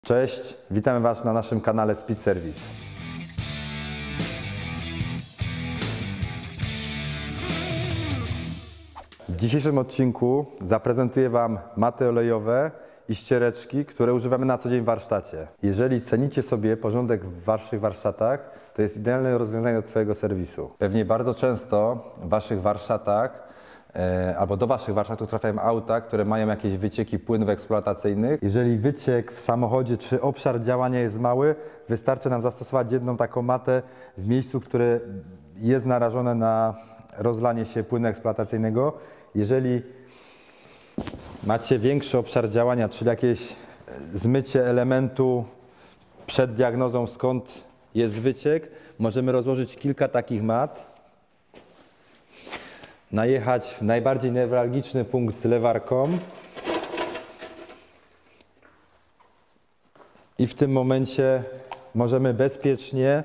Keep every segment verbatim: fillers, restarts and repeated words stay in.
Cześć, witamy Was na naszym kanale Speed Service. W dzisiejszym odcinku zaprezentuję Wam maty olejowe i ściereczki, które używamy na co dzień w warsztacie. Jeżeli cenicie sobie porządek w Waszych warsztatach, to jest idealne rozwiązanie do Twojego serwisu. Pewnie bardzo często w Waszych warsztatach albo do Waszych warsztatów trafiają auta, które mają jakieś wycieki płynów eksploatacyjnych. Jeżeli wyciek w samochodzie czy obszar działania jest mały, wystarczy nam zastosować jedną taką matę w miejscu, które jest narażone na rozlanie się płynu eksploatacyjnego. Jeżeli macie większy obszar działania, czyli jakieś zmycie elementu przed diagnozą, skąd jest wyciek, możemy rozłożyć kilka takich mat, najechać w najbardziej newralgiczny punkt z lewarką i w tym momencie możemy bezpiecznie,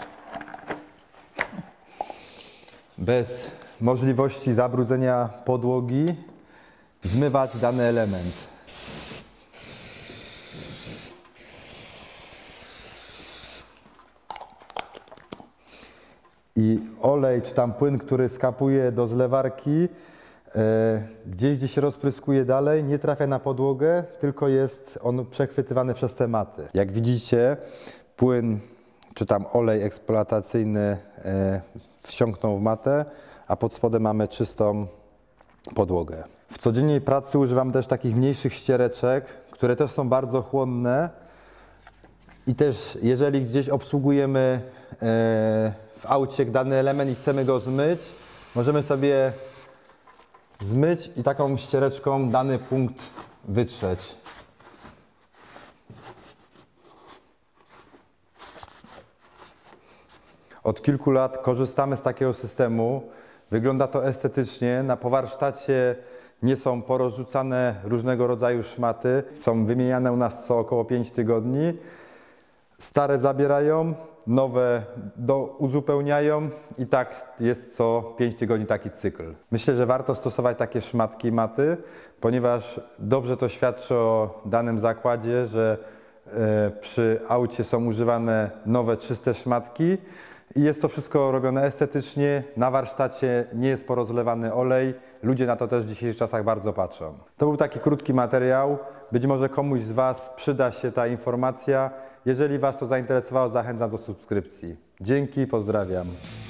bez możliwości zabrudzenia podłogi, zmywać dany element. I olej czy tam płyn, który skapuje do zlewarki, e, gdzieś, gdzie się rozpryskuje dalej, nie trafia na podłogę, tylko jest on przechwytywany przez te maty. Jak widzicie, płyn czy tam olej eksploatacyjny e, wsiąknął w matę, a pod spodem mamy czystą podłogę. W codziennej pracy używam też takich mniejszych ściereczek, które też są bardzo chłonne i też jeżeli gdzieś obsługujemy e, w aucie dany element i chcemy go zmyć, możemy sobie zmyć i taką ściereczką dany punkt wytrzeć. Od kilku lat korzystamy z takiego systemu. Wygląda to estetycznie. Na powarsztacie nie są porozrzucane różnego rodzaju szmaty. Są wymieniane u nas co około pięć tygodni. Stare zabierają, nowe do, uzupełniają i tak jest co pięć tygodni taki cykl. Myślę, że warto stosować takie szmatki maty, ponieważ dobrze to świadczy o danym zakładzie, że e, przy aucie są używane nowe, czyste szmatki i jest to wszystko robione estetycznie. Na warsztacie nie jest porozlewany olej. Ludzie na to też w dzisiejszych czasach bardzo patrzą. To był taki krótki materiał. Być może komuś z Was przyda się ta informacja. Jeżeli Was to zainteresowało, zachęcam do subskrypcji. Dzięki, pozdrawiam.